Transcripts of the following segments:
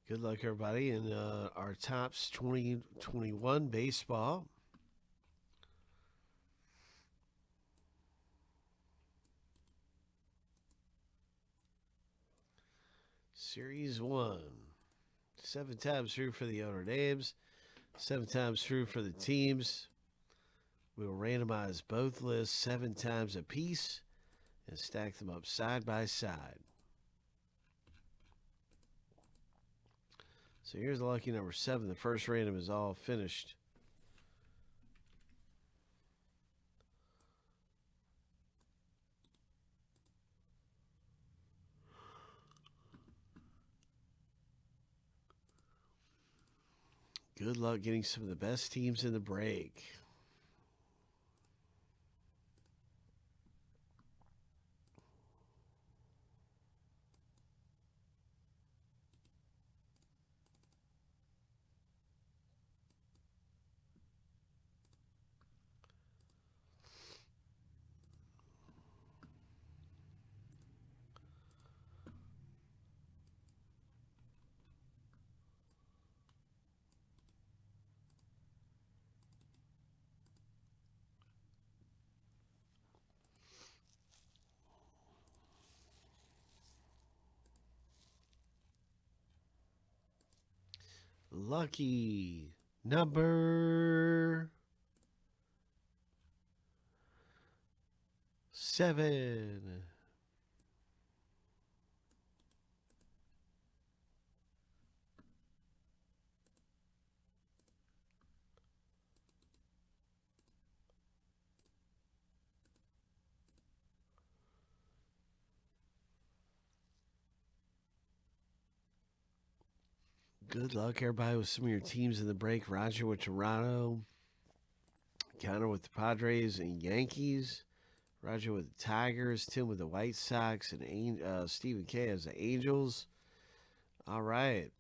Good luck, everybody, in our Tops 2021 baseball. Series 1. 7 times through for the owner names, 7 times through for the teams. We will randomize both lists 7 times apiece and stack them up side by side. So here's the lucky number 7. The first random is all finished. Good luck getting some of the best teams in the break. Lucky number 7. Good luck, everybody, with some of your teams in the break. Roger with Toronto. Connor with the Padres and Yankees. Roger with the Tigers. Tim with the White Sox. And Stephen K has the Angels. All right.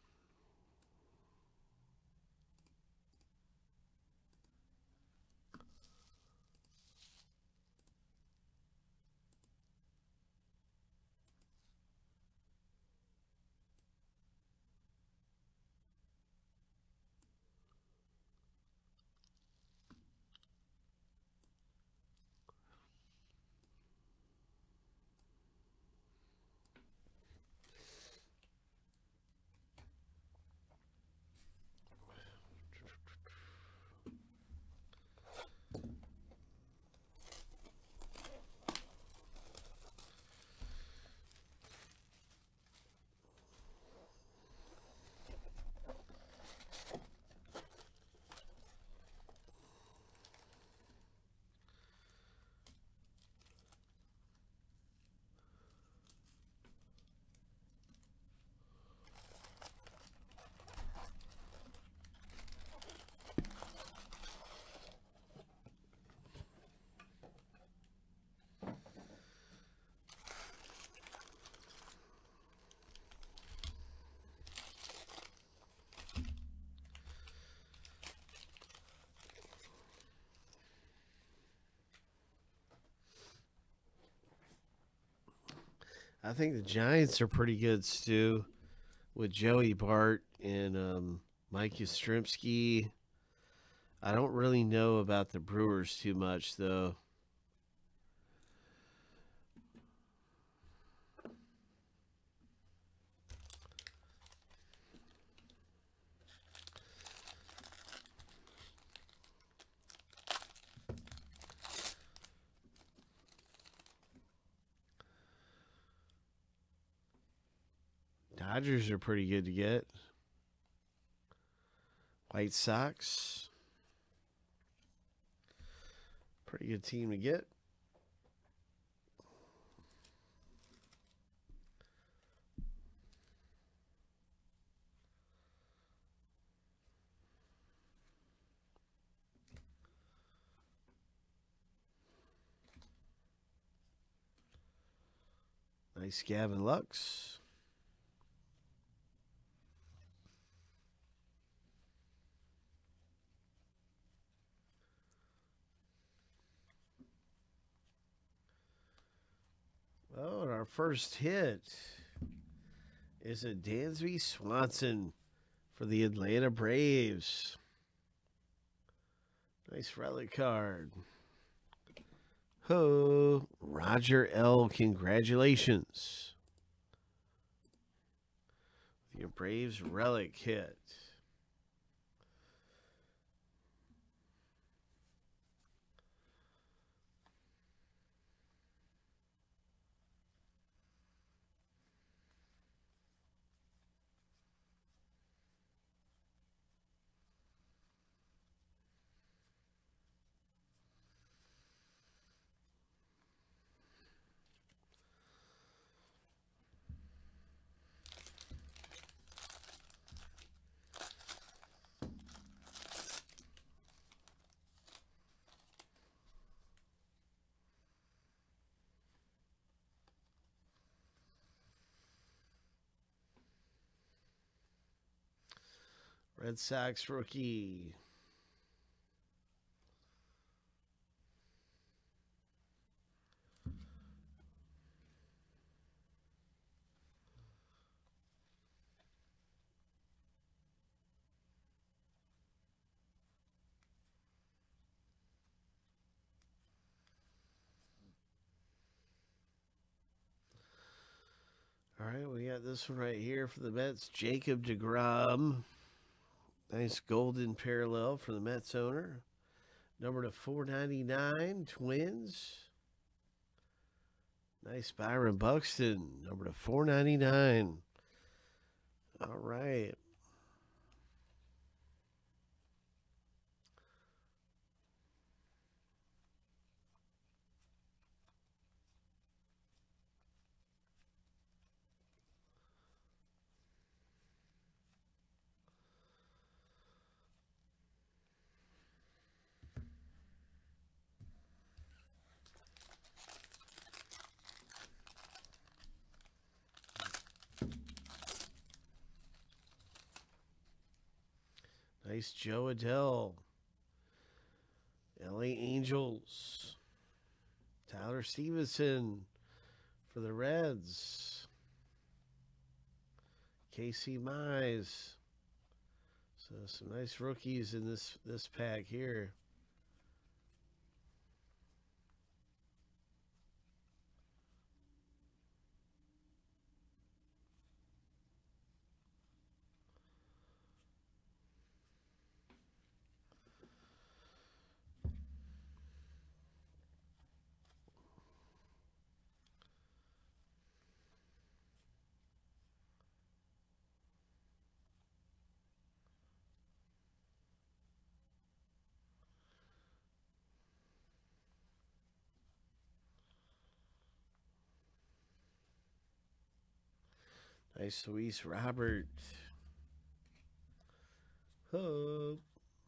I think the Giants are pretty good, Stu, with Joey Bart and Mike Yastrzemski. I don't really know about the Brewers too much, though. Dodgers are pretty good to get. White Sox. Pretty good team to get. Nice Gavin Lux. Oh, and our first hit is a Dansby Swanson for the Atlanta Braves. Nice relic card. Ho, Roger L. Congratulations. Your Braves relic hit. Red Sox rookie. All right, we got this one right here for the Mets. Jacob deGrom. Nice golden parallel for the Mets owner. Number to 499, Twins. Nice Byron Buxton. Number to 499. All right. Nice Joe Adell. LA Angels. Tyler Stevenson for the Reds. Casey Mize. So some nice rookies in this pack here. Nice Luis Robert. Hope.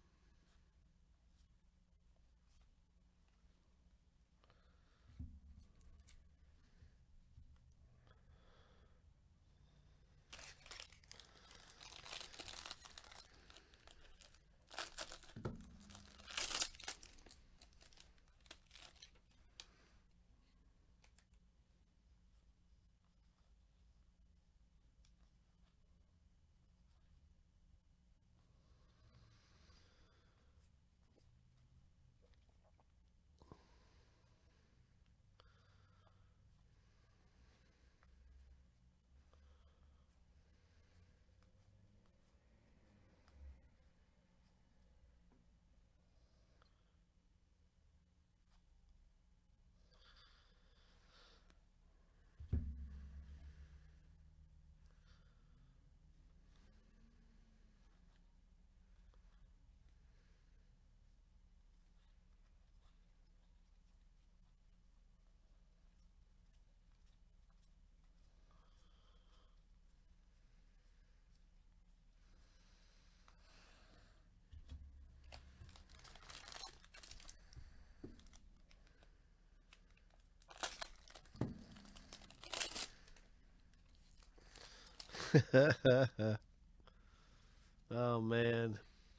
Oh, man.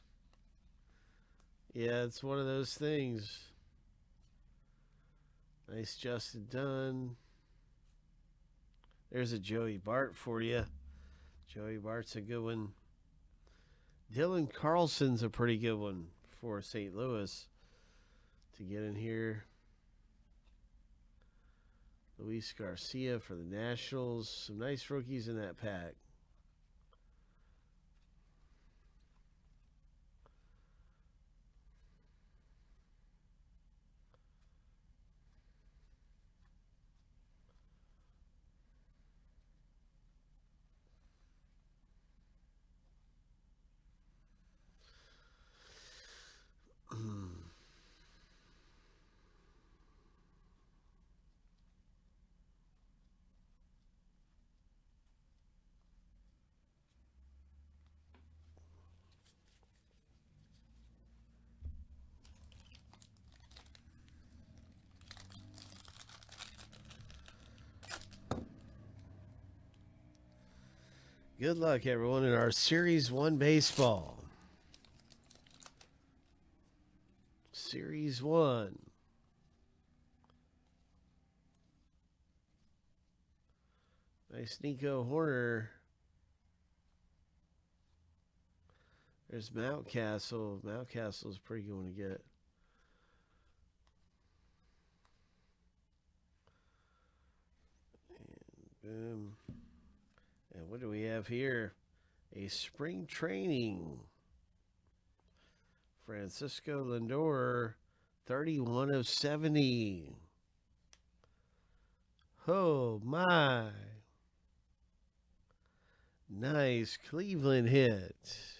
Yeah, it's one of those things. Nice Justin Dunn. There's a Joey Bart for you. Joey Bart's a good one. Dylan Carlson's a pretty good one for St. Louis to get in here. Luis Garcia for the Nationals. Some nice rookies in that pack. Good luck, everyone, in our Series 1 baseball. Series 1. Nice Nico Horner. There's Mountcastle. Mountcastle's a pretty good one to get. And boom. And what do we have here? A spring training. Francisco Lindor, 31 of 70. Oh, my. Nice Cleveland hit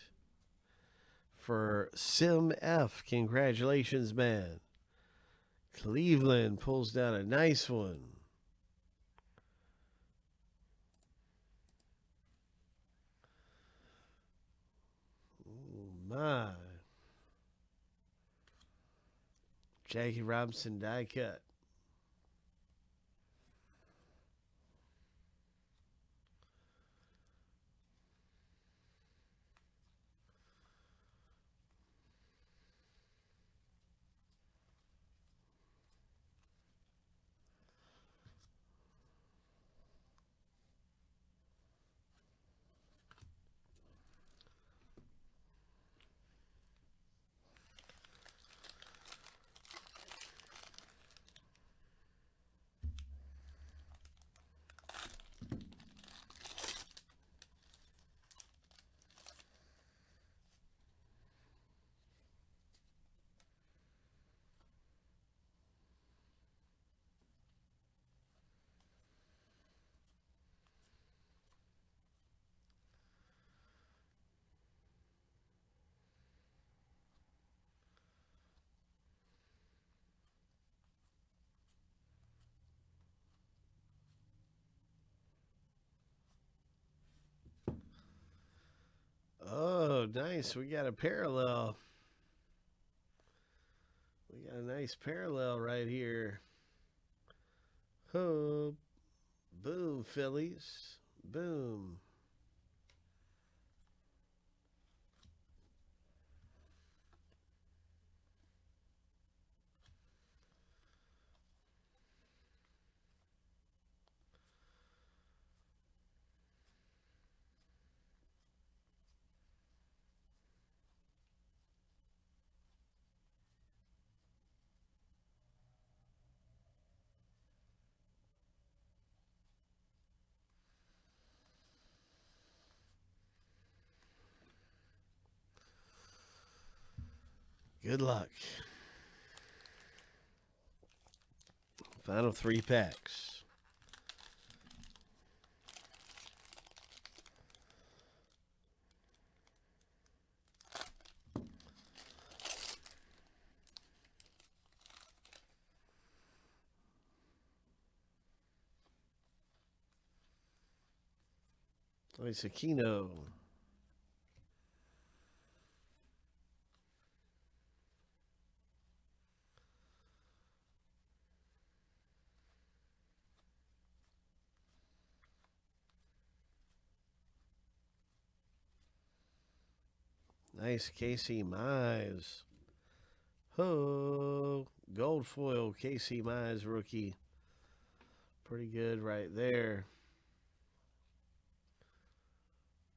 for Sim F. Congratulations, man. Cleveland pulls down a nice one. Oh, my. Jackie Robinson die cut. Oh, nice. We got a parallel. We got a nice parallel right here. Oh, boom, Phillies. Boom. Good luck. Final 3 packs. Nice Aquino. Nice Casey Mize. Oh, gold foil Casey Mize rookie. Pretty good right there.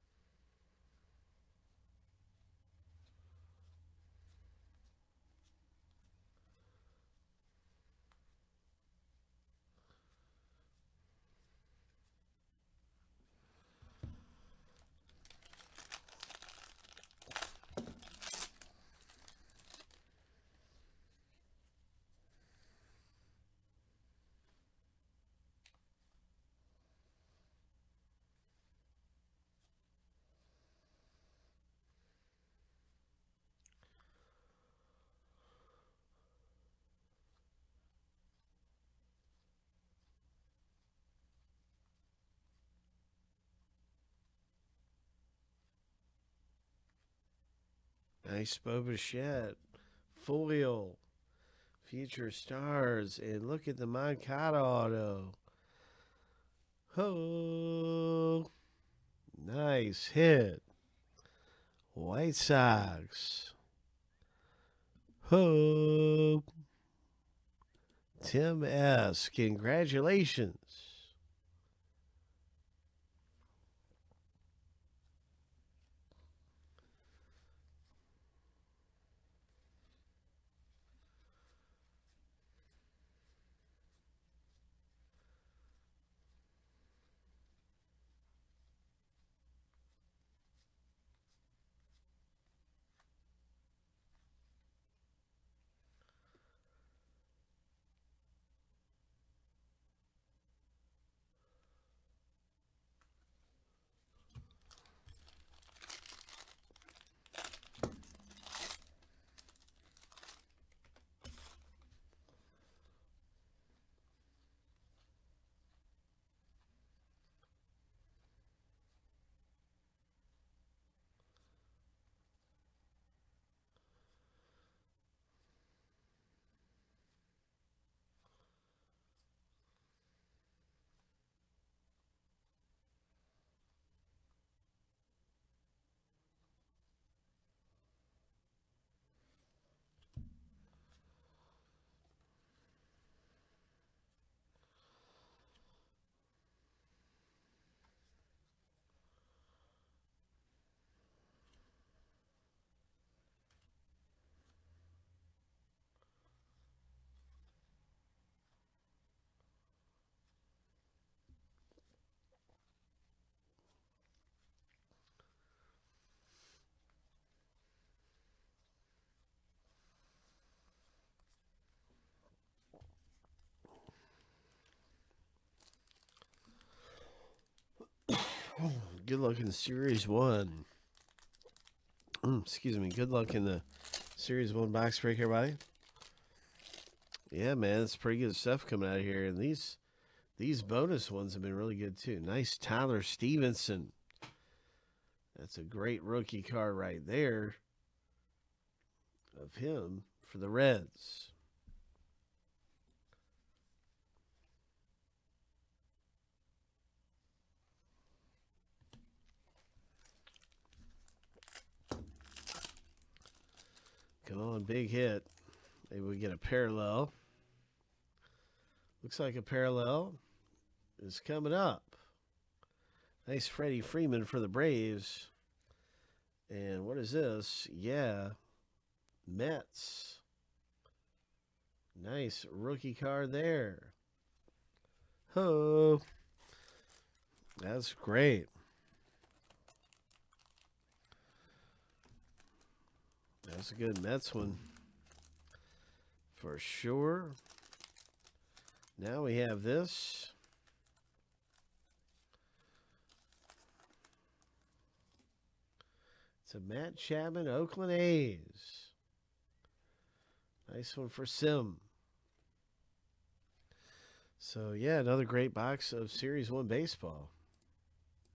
Nice Bo Bichette. Foil. Future Stars. And look at the Moncada auto. Ho! Nice hit. White Sox. Ho! Tim S. Congratulations. Good luck in Series 1. Excuse me. Good luck in the Series 1 box break, everybody. Yeah, man, it's pretty good stuff coming out of here. And these bonus ones have been really good, too. Nice Tyler Stevenson. That's a great rookie card right there of him for the Reds. Come on, big hit. Maybe we get a parallel. Looks like a parallel is coming up. Nice Freddie Freeman for the Braves. And what is this? Yeah, Mets. Nice rookie card there. Ho! That's great. That's a good Mets one. For sure. Now we have this. It's a Matt Chapman, Oakland A's. Nice one for Sim. So, yeah, another great box of Series 1 baseball.